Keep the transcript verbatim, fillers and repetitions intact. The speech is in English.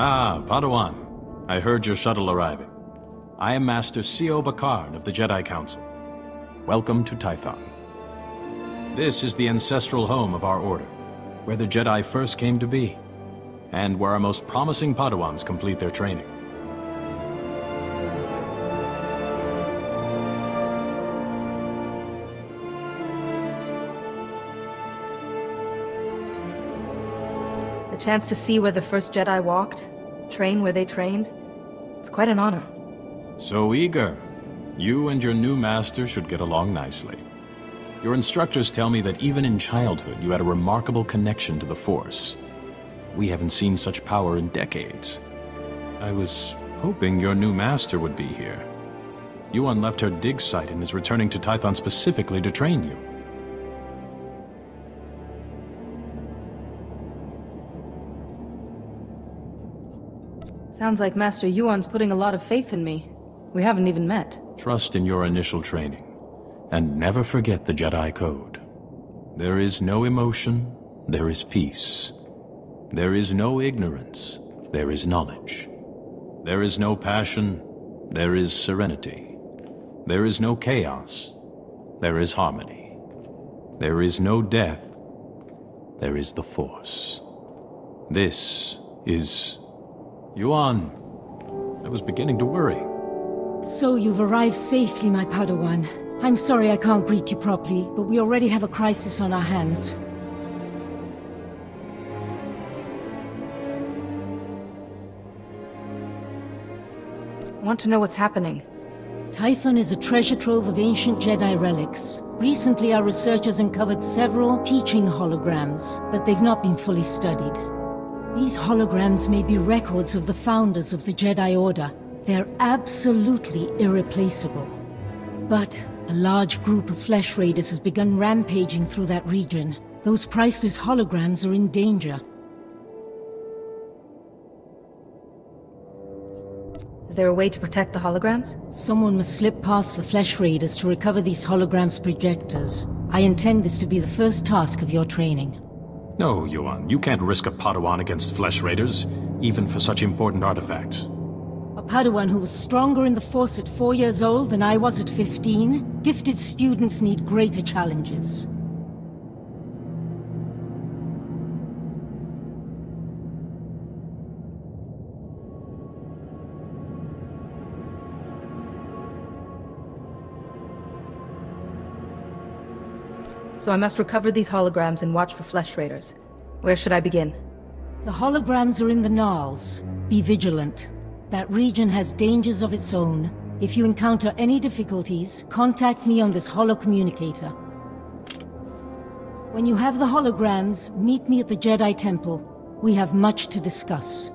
Ah, Padawan. I heard your shuttle arriving. I am Master Sio Bakarn of the Jedi Council. Welcome to Tython. This is the ancestral home of our order, where the Jedi first came to be, and where our most promising Padawans complete their training. The chance to see where the first Jedi walked, train where they trained, it's quite an honor. So eager. You and your new master should get along nicely. Your instructors tell me that even in childhood you had a remarkable connection to the Force. We haven't seen such power in decades. I was hoping your new master would be here. Yuan left her dig site and is returning to Tython specifically to train you. Sounds like Master Yuan's putting a lot of faith in me. We haven't even met. Trust in your initial training, and never forget the Jedi Code. There is no emotion, there is peace. There is no ignorance, there is knowledge. There is no passion, there is serenity. There is no chaos, there is harmony. There is no death, there is the Force. This is... Yuan, I was beginning to worry. So you've arrived safely, my Padawan. I'm sorry I can't greet you properly, but we already have a crisis on our hands. I want to know what's happening. Tython is a treasure trove of ancient Jedi relics. Recently, our researchers uncovered several teaching holograms, but they've not been fully studied. These holograms may be records of the founders of the Jedi Order. They're absolutely irreplaceable. But a large group of Flesh Raiders has begun rampaging through that region. Those priceless holograms are in danger. Is there a way to protect the holograms? Someone must slip past the Flesh Raiders to recover these holograms' projectors. I intend this to be the first task of your training. No, Yuan, you can't risk a Padawan against Flesh Raiders, even for such important artifacts. A Padawan who was stronger in the Force at four years old than I was at fifteen? Gifted students need greater challenges. So I must recover these holograms and watch for Flesh Raiders. Where should I begin? The holograms are in the Gnarls. Be vigilant. That region has dangers of its own. If you encounter any difficulties, contact me on this holo-communicator. When you have the holograms, meet me at the Jedi Temple. We have much to discuss.